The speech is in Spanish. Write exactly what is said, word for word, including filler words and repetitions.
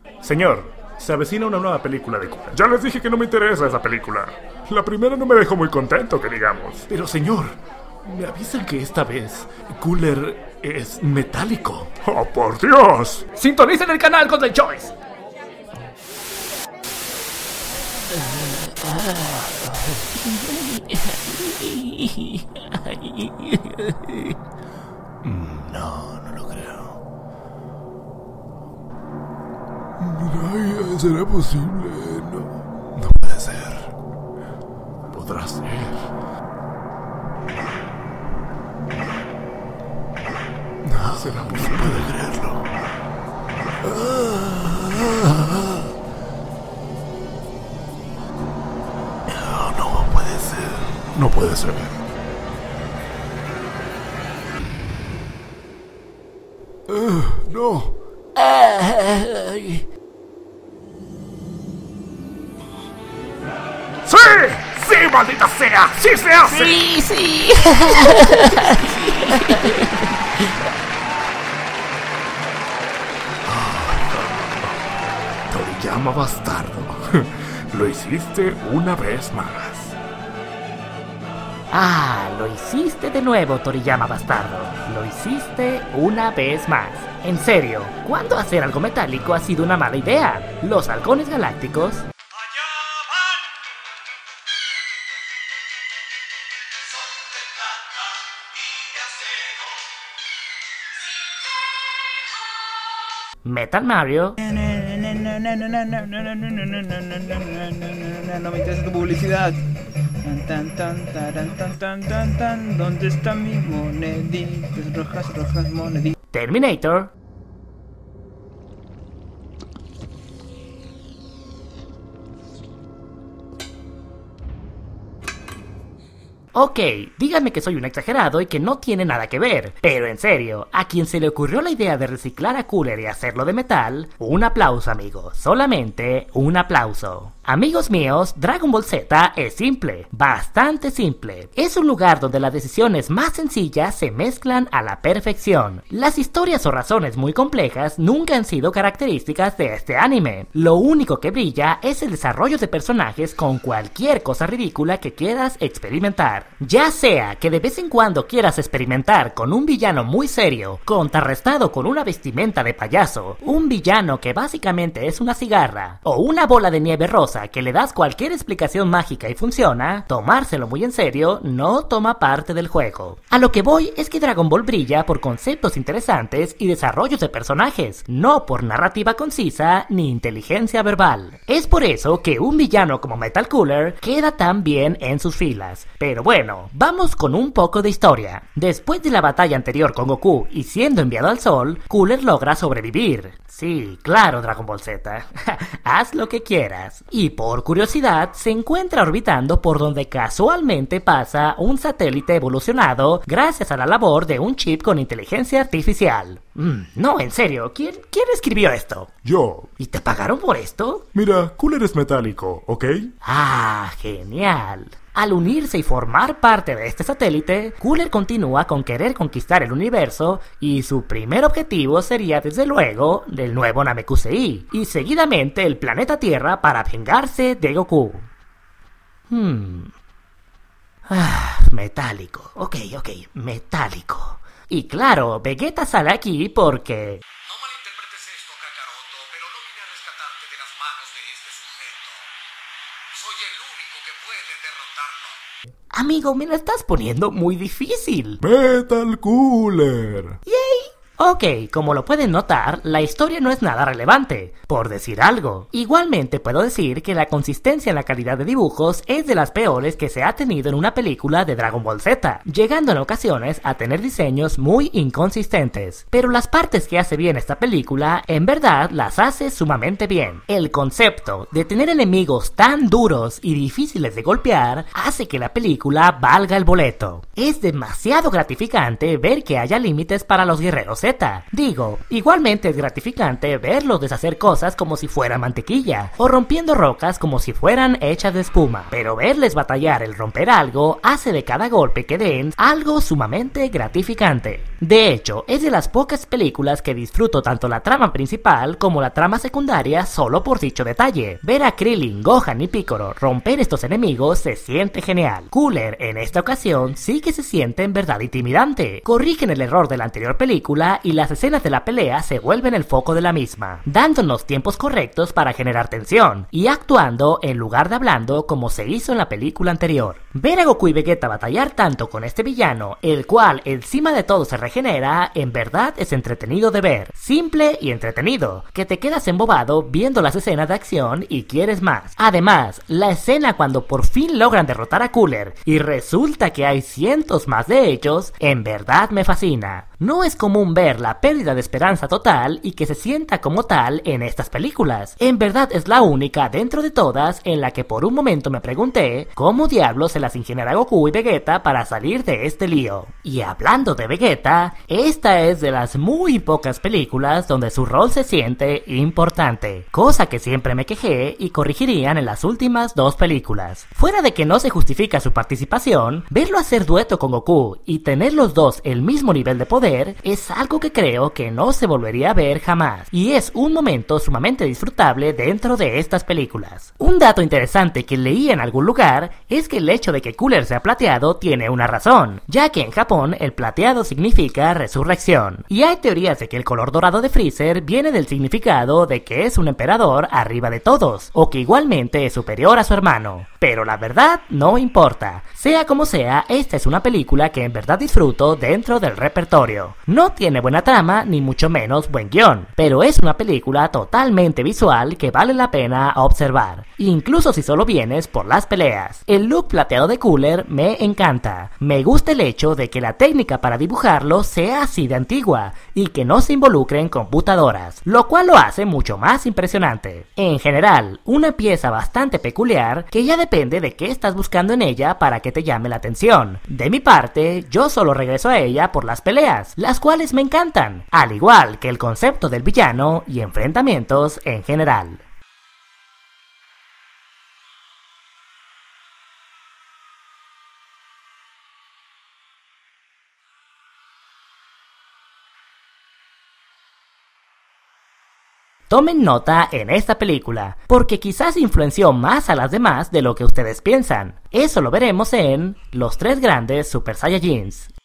Señor, se avecina una nueva película de Cooler. Ya les dije que no me interesa esa película. La primera no me dejó muy contento, que digamos. Pero señor, me avisan que esta vez Cooler es metálico. ¡Oh, por Dios! ¡Sintonicen el canal Golden Choice! No, no lo creo. Ay, ¿será posible? No, no puede ser. Podrá ser. No, será posible. No puedo creerlo. No, no puede ser. No puede ser. Uh, no. ¡Sí! ¡Sí, maldita sea! ¡Sí se hace! Sí, sí. Toriyama bastardo. Lo hiciste una vez más. Ah, lo hiciste de nuevo, Toriyama bastardo. Lo hiciste una vez más. En serio, ¿cuándo hacer algo metálico ha sido una mala idea? Los halcones galácticos... Metal Mario... No me interesa tu publicidad. Tan, tan, taran, tan, tan, tan, tan. ¿Dónde están mis moneditas rojas, rojas, moneditas? Terminator... Ok, díganme que soy un exagerado y que no tiene nada que ver, pero en serio, a quien se le ocurrió la idea de reciclar a Cooler y hacerlo de metal, un aplauso, amigos, solamente un aplauso. Amigos míos, Dragon Ball Z es simple, bastante simple. Es un lugar donde las decisiones más sencillas se mezclan a la perfección. Las historias o razones muy complejas nunca han sido características de este anime. Lo único que brilla es el desarrollo de personajes con cualquier cosa ridícula que quieras experimentar. Ya sea que de vez en cuando quieras experimentar con un villano muy serio, contrarrestado con una vestimenta de payaso, un villano que básicamente es una cigarra, o una bola de nieve rosa que le das cualquier explicación mágica y funciona, tomárselo muy en serio no toma parte del juego. A lo que voy es que Dragon Ball brilla por conceptos interesantes y desarrollos de personajes, no por narrativa concisa ni inteligencia verbal. Es por eso que un villano como Metal Cooler queda tan bien en sus filas. Pero bueno, vamos con un poco de historia. Después de la batalla anterior con Goku y siendo enviado al sol, Cooler logra sobrevivir. Sí, claro, Dragon Ball Z. Haz lo que quieras. Y por curiosidad, se encuentra orbitando por donde casualmente pasa un satélite evolucionado gracias a la labor de un chip con inteligencia artificial. Mm, no, en serio, ¿quién, ¿quién escribió esto? Yo. ¿Y te pagaron por esto? Mira, Cooler es metálico, ¿ok? Ah, genial. Al unirse y formar parte de este satélite, Cooler continúa con querer conquistar el universo y su primer objetivo sería desde luego del nuevo Namekusei y seguidamente el planeta Tierra para vengarse de Goku. Hmm. Ah, metálico. Ok, ok, metálico. Y claro, Vegeta sale aquí porque... No malinterpretes esto, Kakaroto, pero no vine a rescatarte de las manos de este sujeto. Soy el único que puede derrotarlo. Amigo, me la estás poniendo muy difícil. Metal Cooler. ¡Yay! Ok, como lo pueden notar, la historia no es nada relevante, por decir algo. Igualmente puedo decir que la consistencia en la calidad de dibujos es de las peores que se ha tenido en una película de Dragon Ball Z, llegando en ocasiones a tener diseños muy inconsistentes. Pero las partes que hace bien esta película, en verdad las hace sumamente bien. El concepto de tener enemigos tan duros y difíciles de golpear hace que la película valga el boleto. Es demasiado gratificante ver que haya límites para los guerreros Z. Digo, igualmente es gratificante verlos deshacer cosas como si fueran mantequilla, o rompiendo rocas como si fueran hechas de espuma, pero verles batallar el romper algo hace de cada golpe que den algo sumamente gratificante. De hecho, es de las pocas películas que disfruto tanto la trama principal como la trama secundaria solo por dicho detalle. Ver a Krillin, Gohan y Piccolo romper estos enemigos se siente genial. Cooler en esta ocasión sí que se siente en verdad intimidante. Corrigen el error de la anterior película y las escenas de la pelea se vuelven el foco de la misma, dándonos tiempos correctos para generar tensión y actuando en lugar de hablando como se hizo en la película anterior. Ver a Goku y Vegeta batallar tanto con este villano, el cual encima de todo se regenera, en verdad es entretenido de ver, simple y entretenido, que te quedas embobado viendo las escenas de acción y quieres más. Además, la escena cuando por fin logran derrotar a Cooler y resulta que hay cientos más de ellos, en verdad me fascina. No es común ver la pérdida de esperanza total y que se sienta como tal en estas películas. En verdad es la única dentro de todas en la que por un momento me pregunté cómo diablos se las ingeniará Goku y Vegeta para salir de este lío. Y hablando de Vegeta, esta es de las muy pocas películas donde su rol se siente importante, cosa que siempre me quejé y corregirían en las últimas dos películas. Fuera de que no se justifica su participación, verlo hacer dueto con Goku y tener los dos el mismo nivel de poder es algo que creo que no se volvería a ver jamás, y es un momento sumamente disfrutable dentro de estas películas. Un dato interesante que leí en algún lugar es que el hecho de que Cooler sea plateado tiene una razón, ya que en Japón el plateado significa resurrección, y hay teorías de que el color dorado de Freezer viene del significado de que es un emperador arriba de todos, o que igualmente es superior a su hermano. Pero la verdad no importa. Sea como sea, esta es una película que en verdad disfruto dentro del repertorio. No tiene buena trama, ni mucho menos buen guión, pero es una película totalmente visual que vale la pena observar, incluso si solo vienes por las peleas. El look plateado de Cooler me encanta. Me gusta el hecho de que la técnica para dibujarlo sea así de antigua y que no se involucren computadoras, lo cual lo hace mucho más impresionante. En general, una pieza bastante peculiar que ya depende de qué estás buscando en ella para que te llame la atención. De mi parte, yo solo regreso a ella por las peleas, las cuales me encantan, al igual que el concepto del villano y enfrentamientos en general. Tomen nota en esta película, porque quizás influenció más a las demás de lo que ustedes piensan. Eso lo veremos en Los Tres Grandes Super Saiyajins,